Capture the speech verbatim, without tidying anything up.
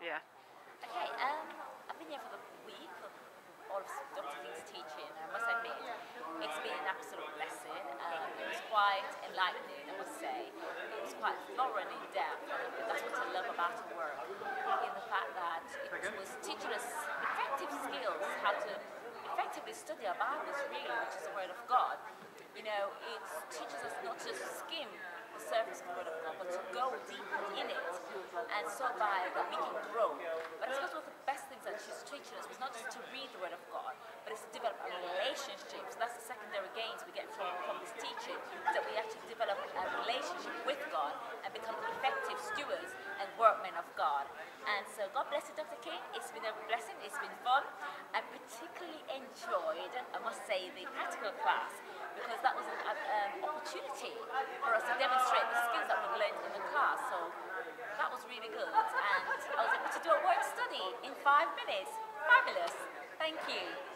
Yeah. Okay, um, I've been here for the week of all of Doctor King's teaching, and I must admit, it's been an absolute blessing. Um, it was quite enlightening, I must say. It was quite thorough and in-depth, and that's what I love about the work, in the fact that it was teaching us effective skills, how to effectively study our Bibles, really, which is the Word of God. You know, it teaches us not to skim the surface of the Word of God, but to go deeper in it, and so by that we can grow. But I suppose one of the best things that she's teaching us was not just to read the Word of God, but it's to develop a relationship. So that's the secondary gains we get from, from this teaching, that we actually develop a relationship with God and become effective stewards and workmen of God. And so God bless you, Doctor King. It's been a blessing, it's been fun. I particularly enjoyed, I must say, the practical class, because that was an um, opportunity for us to demonstrate the skills that we've learned in the class. So that was really good, and I was able to do a work study in five minutes. Fabulous. Thank you.